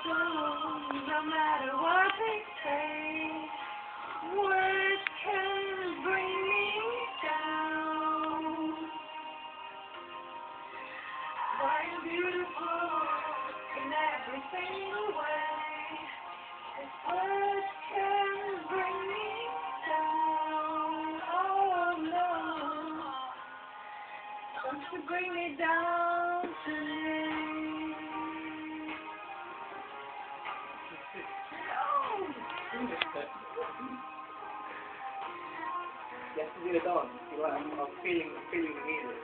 No matter what they say, words can bring me down. But you're beautiful in every single way. Words can bring me down. Oh no, don't you bring me down today. You have to do the dance. I'm feeling the music.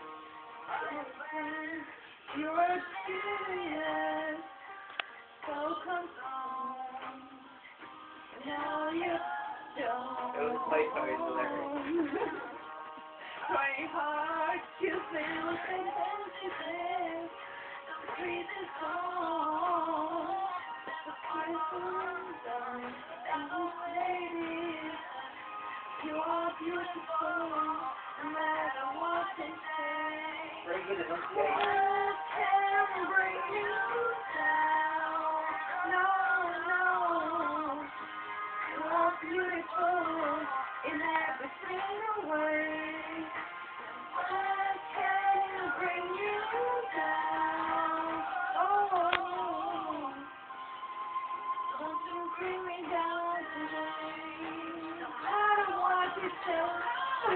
You're serious, so come on. Now you don't. It was a typo in the lyrics. My heart kills me with intention. Breathe the song. The Christmas song. And the lady. You are beautiful, no matter what they say. Very good Words can bring you down. No, no. You are beautiful in every single way. Words can bring you down. Oh, don't you bring me down today. No matter what you say, no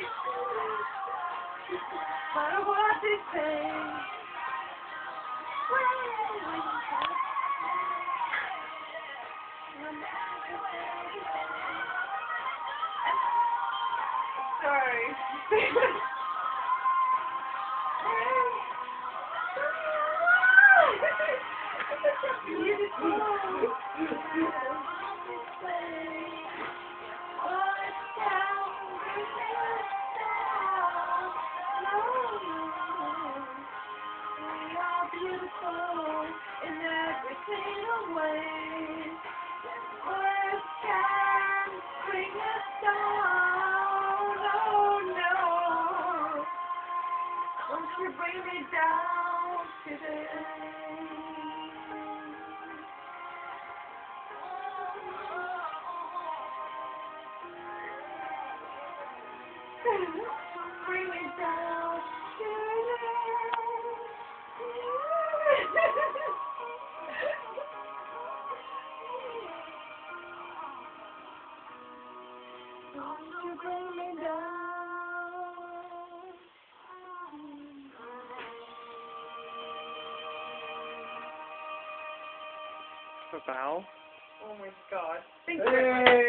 matter what they say. Sorry. Beautiful in every single way. Words can bring us down. Oh no, won't you bring me down today? Bring me down today. Don't you bring me down. A vowel? Oh my God. Thank you.